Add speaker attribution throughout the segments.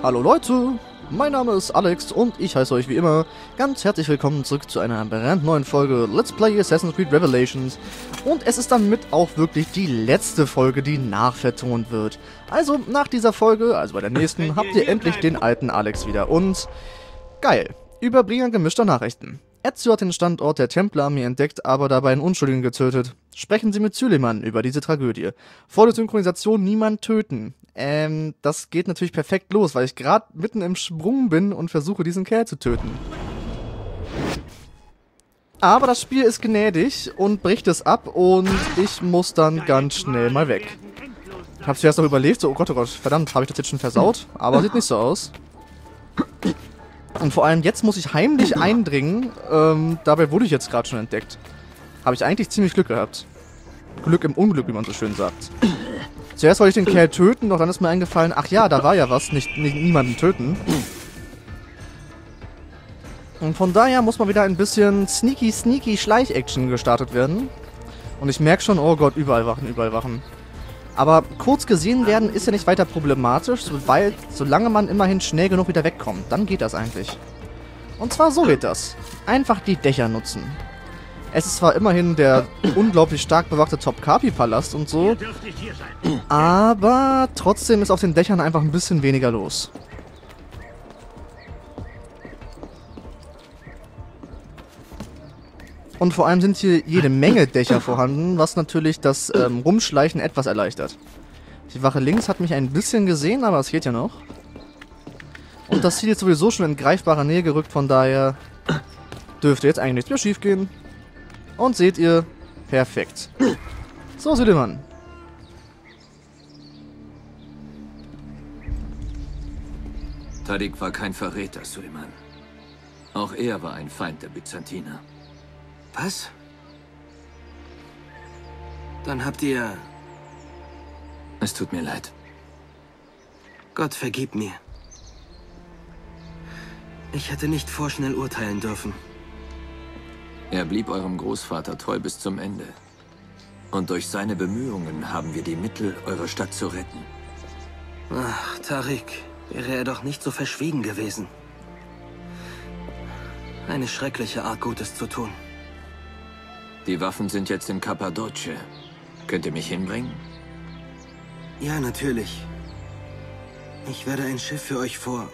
Speaker 1: Hallo Leute, mein Name ist Alex und ich heiße euch wie immer ganz herzlich willkommen zurück zu einer brandneuen Folge Let's Play Assassin's Creed Revelations. Und es ist damit auch wirklich die letzte Folge, die nachvertont wird. Also nach dieser Folge, also bei der nächsten, habt ihr endlich den alten Alex wieder. Und geil, Überbringer gemischter Nachrichten. Ezio hat den Standort der Templerarmee entdeckt, aber dabei einen Unschuldigen getötet. Sprechen Sie mit Süleyman über diese Tragödie. Vor der Synchronisation niemand töten. Das geht natürlich perfekt los, weil ich gerade mitten im Sprung bin und versuche, diesen Kerl zu töten. Aber das Spiel ist gnädig und bricht es ab und ich muss dann ganz schnell mal weg. Ich habe zuerst noch überlegt, so, oh Gott, verdammt, habe ich das jetzt schon versaut? Aber sieht nicht so aus. Und vor allem jetzt muss ich heimlich eindringen, dabei wurde ich jetzt gerade schon entdeckt. Habe ich eigentlich ziemlich Glück gehabt. Glück im Unglück, wie man so schön sagt. Zuerst wollte ich den Kerl töten, doch dann ist mir eingefallen, ach ja, da war ja was, niemanden töten. Und von daher muss mal wieder ein bisschen sneaky Schleich-Action gestartet werden. Und ich merke schon, oh Gott, überall Wachen. Aber kurz gesehen werden ist ja nicht weiter problematisch, weil solange man immerhin schnell genug wieder wegkommt, dann geht das eigentlich. Und zwar so geht das. Einfach die Dächer nutzen. Es ist zwar immerhin der unglaublich stark bewachte Topkapi-Palast und so, aber trotzdem ist auf den Dächern einfach ein bisschen weniger los. Und vor allem sind hier jede Menge Dächer vorhanden, was natürlich das Rumschleichen etwas erleichtert. Die Wache links hat mich ein bisschen gesehen, aber es geht ja noch. Und das Ziel ist sowieso schon in greifbarer Nähe gerückt, von daher dürfte jetzt eigentlich nichts mehr schief gehen. Und seht ihr, perfekt. So, Süleyman.
Speaker 2: Tariq war kein Verräter, Süleyman. Auch er war ein Feind der Byzantiner.
Speaker 3: Was? Dann habt ihr...
Speaker 2: Es tut mir leid.
Speaker 3: Gott vergib mir. Ich hätte nicht vorschnell urteilen dürfen.
Speaker 2: Er blieb eurem Großvater treu bis zum Ende. Und durch seine Bemühungen haben wir die Mittel, eure Stadt zu retten.
Speaker 3: Ach, Tariq, wäre er doch nicht so verschwiegen gewesen. Eine schreckliche Art, Gutes zu tun.
Speaker 2: Die Waffen sind jetzt in Kappadoce. Könnt ihr mich hinbringen?
Speaker 3: Ja, natürlich. Ich werde ein Schiff für euch vor...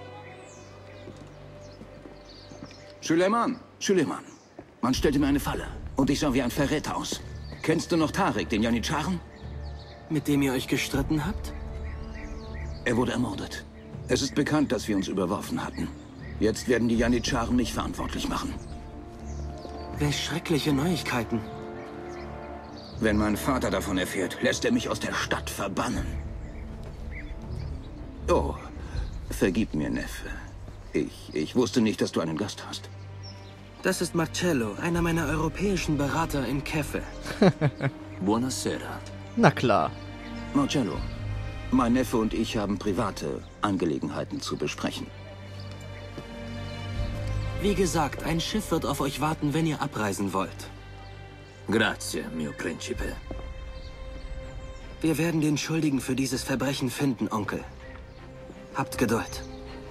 Speaker 4: Süleyman! Man stellte mir eine Falle. Und ich sah wie ein Verräter aus. Kennst du noch Tariq, den Janitscharen?
Speaker 3: Mit dem ihr euch gestritten habt?
Speaker 4: Er wurde ermordet. Es ist bekannt, dass wir uns überworfen hatten. Jetzt werden die Janitscharen mich verantwortlich machen.
Speaker 3: Welch schreckliche Neuigkeiten.
Speaker 4: Wenn mein Vater davon erfährt, lässt er mich aus der Stadt verbannen. Oh, vergib mir, Neffe. Ich wusste nicht, dass du einen Gast hast.
Speaker 3: Das ist Marcello, einer meiner europäischen Berater in Keffe.
Speaker 2: Buonasera.
Speaker 1: Na klar.
Speaker 4: Marcello, mein Neffe und ich haben private Angelegenheiten zu besprechen.
Speaker 3: Wie gesagt, ein Schiff wird auf euch warten, wenn ihr abreisen wollt.
Speaker 2: Grazie, mio principe.
Speaker 3: Wir werden den Schuldigen für dieses Verbrechen finden, Onkel. Habt Geduld.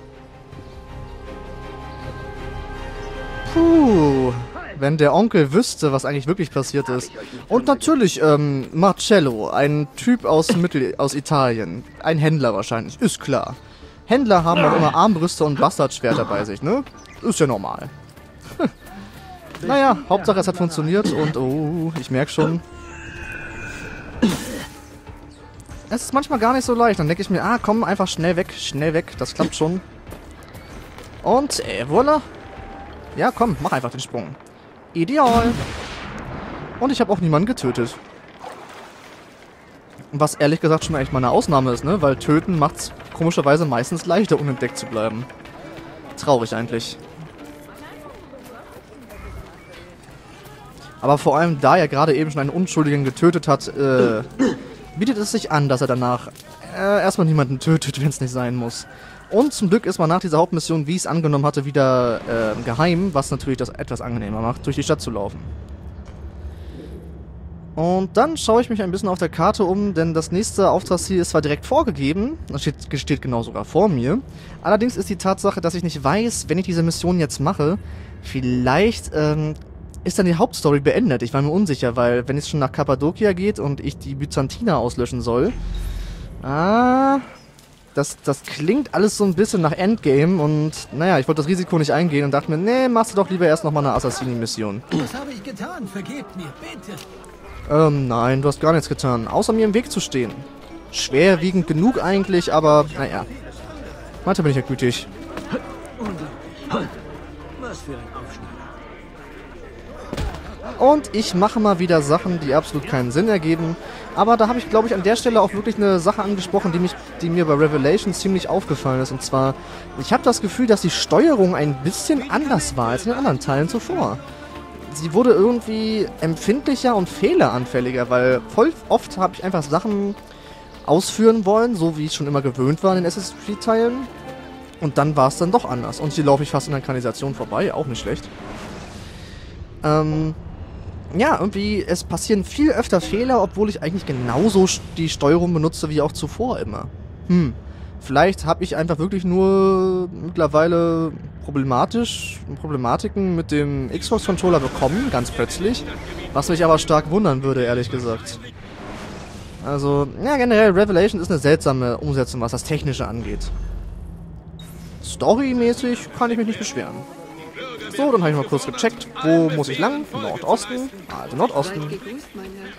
Speaker 1: Puh, wenn der Onkel wüsste, was eigentlich wirklich passiert ist. Und natürlich, Marcello, ein Typ aus Italien. Ein Händler wahrscheinlich, ist klar. Händler haben auch immer Armbrüste und Bastardschwerter bei sich, ne? Ist ja normal. Naja, Hauptsache es hat funktioniert und, oh, ich merke schon. Es ist manchmal gar nicht so leicht. Dann denke ich mir, ah, komm, einfach schnell weg, das klappt schon. Und, voilà. Ja, komm, mach einfach den Sprung. Ideal. Und ich habe auch niemanden getötet. Was ehrlich gesagt schon echt mal eine Ausnahme ist, ne? Weil töten macht's komischerweise meistens leichter, unentdeckt zu bleiben. Traurig eigentlich. Aber vor allem, da er gerade eben schon einen Unschuldigen getötet hat, bietet es sich an, dass er danach erstmal niemanden tötet, wenn es nicht sein muss. Und zum Glück ist man nach dieser Hauptmission, wie ich es angenommen hatte, wieder geheim, was natürlich das etwas angenehmer macht, durch die Stadt zu laufen. Und dann schaue ich mich ein bisschen auf der Karte um, denn das nächste Auftragsziel ist zwar direkt vorgegeben, das steht genau sogar vor mir, allerdings ist die Tatsache, dass ich nicht weiß, wenn ich diese Mission jetzt mache, vielleicht ist dann die Hauptstory beendet. Ich war mir unsicher, weil wenn es schon nach Kappadokia geht und ich die Byzantiner auslöschen soll, das klingt alles so ein bisschen nach Endgame und naja, ich wollte das Risiko nicht eingehen und dachte mir, nee, machst du doch lieber erst nochmal eine Assassini-Mission.
Speaker 5: Was habe ich getan? Vergebt mir, bitte.
Speaker 1: Nein, du hast gar nichts getan, außer mir im Weg zu stehen. Schwerwiegend genug eigentlich, aber naja. Weiter bin ich ja gütig.
Speaker 5: Was für ein Aufschneider.
Speaker 1: Und ich mache mal wieder Sachen, die absolut keinen Sinn ergeben. Aber da habe ich, glaube ich, an der Stelle auch wirklich eine Sache angesprochen, die mir bei Revelations ziemlich aufgefallen ist. Und zwar, ich habe das Gefühl, dass die Steuerung ein bisschen anders war als in den anderen Teilen zuvor. Sie wurde irgendwie empfindlicher und fehleranfälliger, weil voll oft habe ich einfach Sachen ausführen wollen, so wie ich schon immer gewöhnt war in den Assassin's Creed-Teilen. Und dann war es dann doch anders. Und hier laufe ich fast in der Kanalisation vorbei, auch nicht schlecht. Ja, irgendwie, es passieren viel öfter Fehler, obwohl ich eigentlich genauso die Steuerung benutze wie auch zuvor immer. Vielleicht habe ich einfach wirklich nur mittlerweile Problematiken mit dem Xbox-Controller bekommen, ganz plötzlich. Was mich aber stark wundern würde, ehrlich gesagt. Also, ja, generell, Revelation ist eine seltsame Umsetzung, was das Technische angeht. Storymäßig kann ich mich nicht beschweren. So, dann habe ich mal kurz gecheckt, wo muss ich lang? Nordosten. Also Nordosten.
Speaker 6: Seid gegrüßt, mein Herr.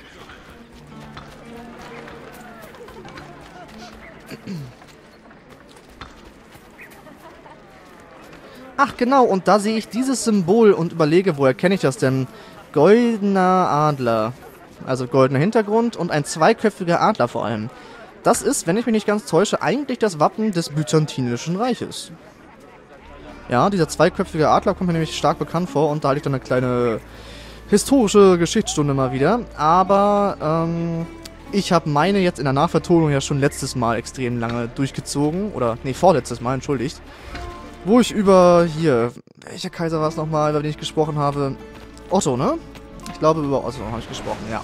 Speaker 1: Ach genau, und da sehe ich dieses Symbol und überlege, woher kenne ich das denn? Goldener Adler. Also goldener Hintergrund und ein zweiköpfiger Adler vor allem. Das ist, wenn ich mich nicht ganz täusche, eigentlich das Wappen des Byzantinischen Reiches. Ja, dieser zweiköpfige Adler kommt mir nämlich stark bekannt vor und da hatte ich dann eine kleine historische Geschichtsstunde mal wieder. Aber ich habe meine jetzt in der Nachvertonung ja schon letztes Mal extrem lange durchgezogen. Oder, nee, vorletztes Mal, entschuldigt. Wo ich über, hier, welcher Kaiser war es nochmal, über den ich gesprochen habe? Otto, ne? Ich glaube, über Otto habe ich gesprochen, ja.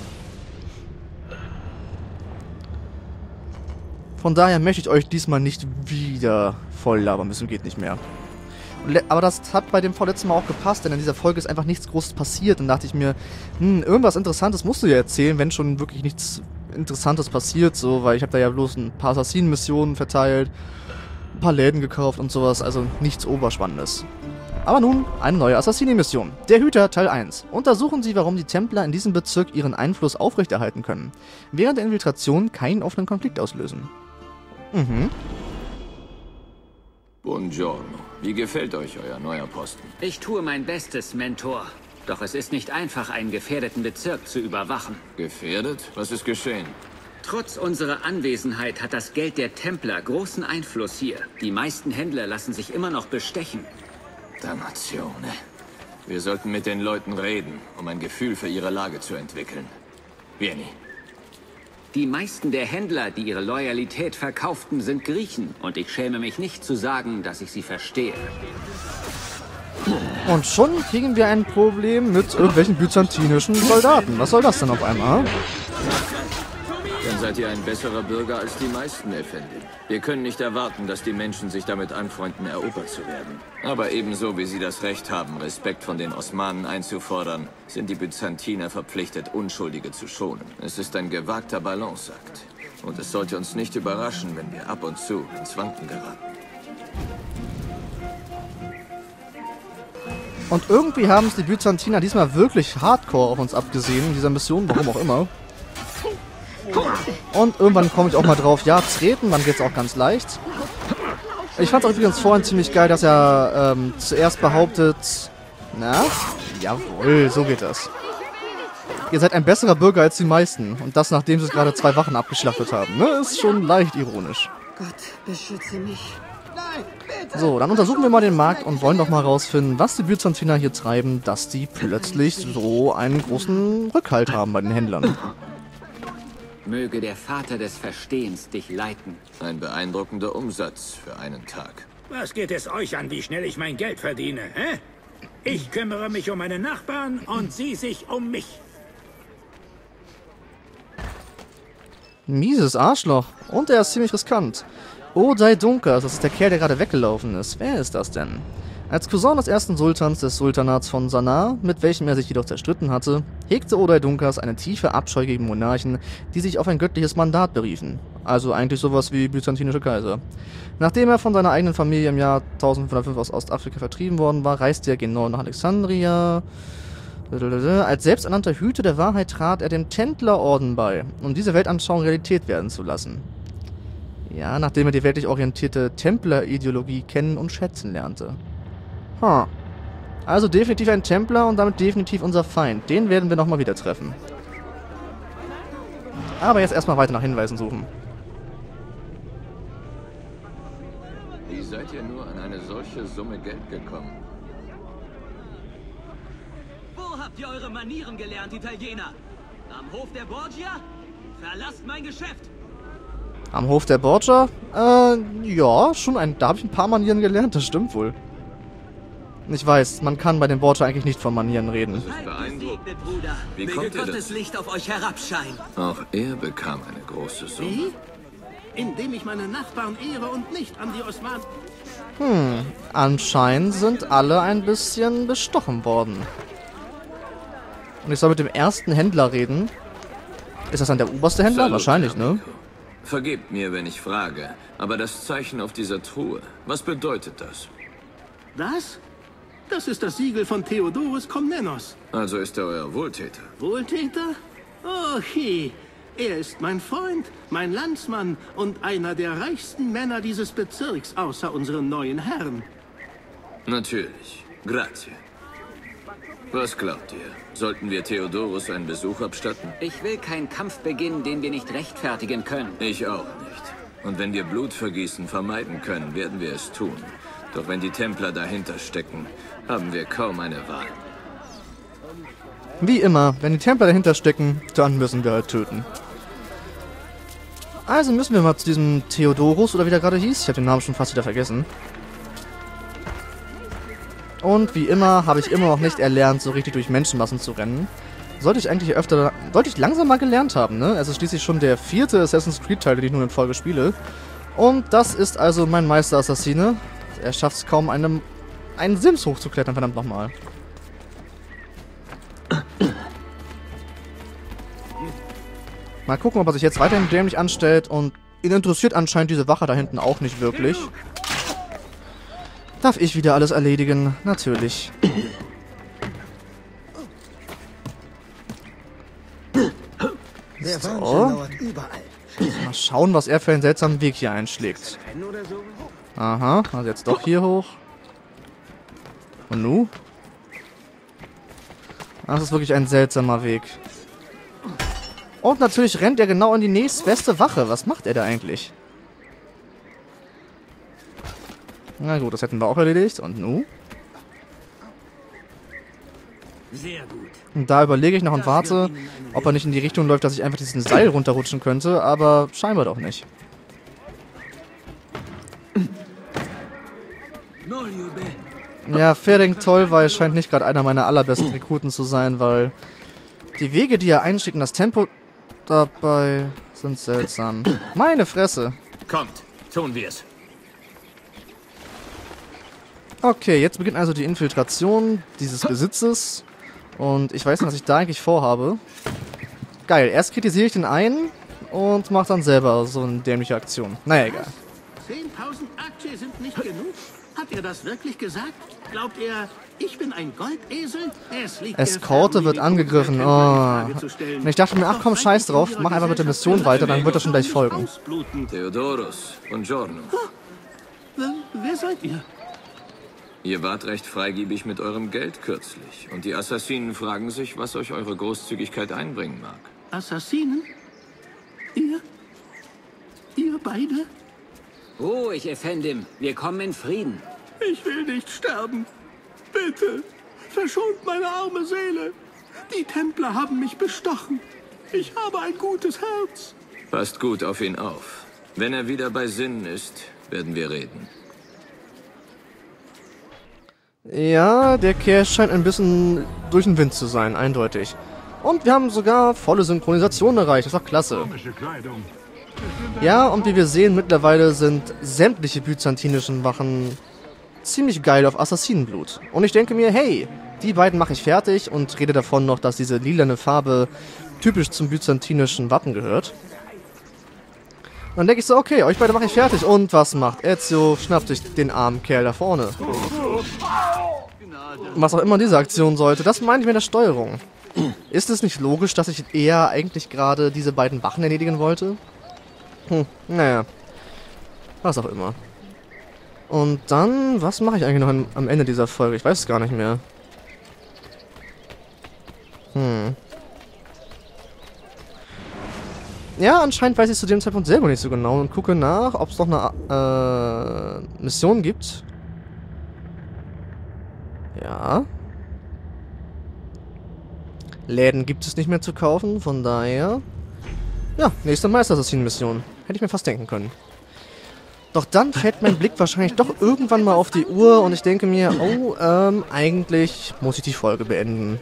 Speaker 1: Von daher möchte ich euch diesmal nicht wieder voll labern müssen, geht nicht mehr. Aber das hat bei dem vorletzten Mal auch gepasst, denn in dieser Folge ist einfach nichts Großes passiert. Und dachte ich mir, irgendwas Interessantes musst du ja erzählen, wenn schon wirklich nichts Interessantes passiert, so, weil ich habe da ja bloß ein paar Assassinen-Missionen verteilt, ein paar Läden gekauft und sowas, also nichts Oberspannendes. Aber nun, eine neue Assassini-Mission. Der Hüter, Teil 1. Untersuchen Sie, warum die Templer in diesem Bezirk ihren Einfluss aufrechterhalten können, während der Infiltration keinen offenen Konflikt auslösen.
Speaker 2: Buongiorno. Wie gefällt euch euer neuer Posten?
Speaker 7: Ich tue mein Bestes, Mentor. Doch es ist nicht einfach, einen gefährdeten Bezirk zu überwachen.
Speaker 2: Gefährdet? Was ist geschehen?
Speaker 7: Trotz unserer Anwesenheit hat das Geld der Templer großen Einfluss hier. Die meisten Händler lassen sich immer noch bestechen.
Speaker 2: Damnazione. Wir sollten mit den Leuten reden, um ein Gefühl für ihre Lage zu entwickeln. Vieni.
Speaker 7: Die meisten der Händler, die ihre Loyalität verkauften, sind Griechen. Und ich schäme mich nicht zu sagen, dass ich sie verstehe.
Speaker 1: Und schon kriegen wir ein Problem mit irgendwelchen byzantinischen Soldaten. Was soll das denn auf einmal?
Speaker 2: Dann seid ihr ein besserer Bürger als die meisten, Effendi. Wir können nicht erwarten, dass die Menschen sich damit anfreunden, erobert zu werden. Aber ebenso wie sie das Recht haben, Respekt von den Osmanen einzufordern, sind die Byzantiner verpflichtet, Unschuldige zu schonen. Es ist ein gewagter Balanceakt. Und es sollte uns nicht überraschen, wenn wir ab und zu ins Wanken geraten.
Speaker 1: Und irgendwie haben es die Byzantiner diesmal wirklich hardcore auf uns abgesehen in dieser Mission, warum auch immer. Und irgendwann komme ich auch mal drauf, ja, treten, dann geht's auch ganz leicht. Ich fand es auch übrigens vorhin ziemlich geil, dass er zuerst behauptet, na, jawohl, so geht das. Ihr seid ein besserer Bürger als die meisten. Und das, nachdem sie gerade 2 Wachen abgeschlachtet haben. Ne, ist schon leicht ironisch.
Speaker 6: Gott, beschütze mich.
Speaker 1: So, dann untersuchen wir mal den Markt und wollen doch mal rausfinden, was die Byzantiner hier treiben, dass die plötzlich so einen großen Rückhalt haben bei den Händlern.
Speaker 7: Möge der Vater des Verstehens dich leiten.
Speaker 2: Ein beeindruckender Umsatz für einen Tag.
Speaker 5: Was geht es euch an, wie schnell ich mein Geld verdiene, hä? Ich kümmere mich um meine Nachbarn und sie sich um mich.
Speaker 1: Mieses Arschloch. Und er ist ziemlich riskant. Oday Dunkas, das ist der Kerl, der gerade weggelaufen ist. Wer ist das denn? Als Cousin des ersten Sultans des Sultanats von Sanaa, mit welchem er sich jedoch zerstritten hatte, hegte Oday Dunkas eine tiefe Abscheu gegen Monarchen, die sich auf ein göttliches Mandat beriefen. Also eigentlich sowas wie byzantinische Kaiser. Nachdem er von seiner eigenen Familie im Jahr 1505 aus Ostafrika vertrieben worden war, reiste er genau nach Alexandria. Als selbsternannter Hüter der Wahrheit trat er dem Templerorden bei, um diese Weltanschauung Realität werden zu lassen. Ja, nachdem er die weltlich orientierte Templer-Ideologie kennen und schätzen lernte. Also definitiv ein Templer und damit definitiv unser Feind. Den werden wir nochmal wieder treffen. Aber jetzt erstmal weiter nach Hinweisen suchen.
Speaker 2: Wie seid ihr nur an eine solche Summe Geld gekommen?
Speaker 8: Wo habt ihr eure Manieren gelernt, Italiener? Am Hof der Borgia? Verlasst mein Geschäft!
Speaker 1: Am Hof der Borgia? Ja, schon da habe ich ein paar Manieren gelernt, das stimmt wohl. Ich weiß, man kann bei den Borgia eigentlich nicht von Manieren reden.
Speaker 2: Beeindruckend. Wie
Speaker 8: Möge
Speaker 2: kommt ihr
Speaker 8: Gottes
Speaker 2: das?
Speaker 8: Licht auf euch herabscheinen.
Speaker 2: Auch er bekam eine große Summe.
Speaker 5: Wie? Indem ich meine Nachbarn ehre und nicht an die Osmanen...
Speaker 1: Anscheinend sind alle ein bisschen bestochen worden. Und ich soll mit dem ersten Händler reden. Ist das dann der oberste Händler?
Speaker 2: Salut,
Speaker 1: Wahrscheinlich, ne?
Speaker 2: amico. Vergebt mir, wenn ich frage, aber das Zeichen auf dieser Truhe, was bedeutet das?
Speaker 5: Das? Das ist das Siegel von Theodorus Komnenos.
Speaker 2: Also ist er euer Wohltäter.
Speaker 5: Wohltäter? Oh, er ist mein Freund, mein Landsmann und einer der reichsten Männer dieses Bezirks, außer unseren neuen Herren.
Speaker 2: Natürlich. Grazie. Was glaubt ihr? Sollten wir Theodorus einen Besuch abstatten?
Speaker 7: Ich will keinen Kampf beginnen, den wir nicht rechtfertigen können.
Speaker 2: Ich auch nicht. Und wenn wir Blutvergießen vermeiden können, werden wir es tun. Doch wenn die Templer dahinter stecken, haben wir kaum eine Wahl.
Speaker 1: Wie immer, wenn die Templer dahinter stecken, dann müssen wir halt töten. Also müssen wir mal zu diesem Theodorus, oder wie der gerade hieß. Ich habe den Namen schon fast wieder vergessen. Und wie immer habe ich immer noch nicht erlernt, so richtig durch Menschenmassen zu rennen. Sollte ich langsam mal gelernt haben, ne? Es ist schließlich schon der 4. Assassin's Creed Teil, den ich nun in Folge spiele. Und das ist also mein Meister-Assassine. Er schafft es kaum, einen Sims hochzuklettern, verdammt nochmal. Mal gucken, ob er sich jetzt weiterhin dämlich anstellt. Und ihn interessiert anscheinend diese Wache da hinten auch nicht wirklich. Darf ich wieder alles erledigen? Natürlich. So. Mal schauen, was er für einen seltsamen Weg hier einschlägt. Aha, also jetzt doch hier hoch. Und nu? Das ist wirklich ein seltsamer Weg. Und natürlich rennt er genau in die nächstbeste Wache. Was macht er da eigentlich? Na gut, das hätten wir auch erledigt. Und nu?
Speaker 5: Sehr gut.
Speaker 1: Und da überlege ich noch und warte, ob er nicht in die Richtung läuft, dass ich einfach diesen Seil runterrutschen könnte. Aber scheinbar doch nicht. Ja, Fering Tollwey scheint nicht gerade einer meiner allerbesten Rekruten zu sein, weil die Wege, die er einschickt und das Tempo dabei sind seltsam. Meine Fresse.
Speaker 8: Kommt, tun wir es.
Speaker 1: Okay, jetzt beginnt also die Infiltration dieses Besitzes. Und ich weiß nicht, was ich da eigentlich vorhabe. Geil, erst kritisiere ich den einen und mache dann selber so eine dämliche Aktion. Naja, egal.
Speaker 5: 10.000 Aktien sind nicht genug? Hat er das wirklich gesagt? Glaubt er, ich bin ein Goldesel? Es liegt
Speaker 1: Eskorte wird angegriffen. Oh. Und ich dachte mir, ach komm, scheiß drauf, mach einfach mit der Mission weiter, dann wird er schon gleich folgen.
Speaker 2: Theodorus, buongiorno.
Speaker 5: Wer seid ihr?
Speaker 2: Ihr wart recht freigebig mit eurem Geld kürzlich. Und die Assassinen fragen sich, was euch eure Großzügigkeit einbringen mag.
Speaker 5: Assassinen? Ihr? Ihr beide?
Speaker 7: Ruhig, Effendim. Wir kommen in Frieden.
Speaker 5: Ich will nicht sterben. Bitte, verschont meine arme Seele. Die Templer haben mich bestochen. Ich habe ein gutes Herz.
Speaker 2: Passt gut auf ihn auf. Wenn er wieder bei Sinnen ist, werden wir reden.
Speaker 1: Ja, der Kerl scheint ein bisschen durch den Wind zu sein, eindeutig. Und wir haben sogar volle Synchronisation erreicht. Das war klasse. Ja, und wie wir sehen, mittlerweile sind sämtliche byzantinischen Wachen ziemlich geil auf Assassinenblut. Und ich denke mir, hey, die beiden mache ich fertig und rede davon noch, dass diese lilane Farbe typisch zum byzantinischen Wappen gehört. Und dann denke ich so, okay, euch beide mache ich fertig. Und was macht Ezio? Schnappt sich den armen Kerl da vorne. Was auch immer diese Aktion sollte, das meine ich mit der Steuerung. Ist es nicht logisch, dass ich eher eigentlich gerade diese beiden Wachen erledigen wollte? Naja. Was auch immer. Und dann, was mache ich eigentlich noch am Ende dieser Folge? Ich weiß es gar nicht mehr. Ja, anscheinend weiß ich zu dem Zeitpunkt selber nicht so genau und gucke nach, ob es noch eine Mission gibt. Ja. Läden gibt es nicht mehr zu kaufen, von daher... Ja, nächste Meisterassassinen-Mission. Hätte ich mir fast denken können. Doch dann fällt mein Blick wahrscheinlich doch irgendwann mal auf die Uhr und ich denke mir, oh, eigentlich muss ich die Folge beenden.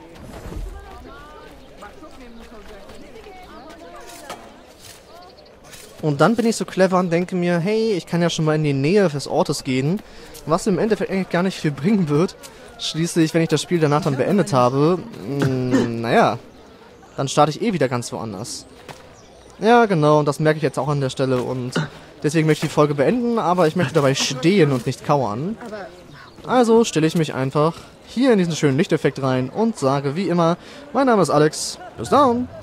Speaker 1: Und dann bin ich so clever und denke mir, hey, ich kann ja schon mal in die Nähe des Ortes gehen, was im Endeffekt eigentlich gar nicht viel bringen wird. Schließlich, wenn ich das Spiel danach dann beendet habe, naja, dann starte ich eh wieder ganz woanders. Ja, genau, und das merke ich jetzt auch an der Stelle und deswegen möchte ich die Folge beenden, aber ich möchte dabei stehen und nicht kauern. Also stelle ich mich einfach hier in diesen schönen Lichteffekt rein und sage wie immer, mein Name ist Alex, bis dann!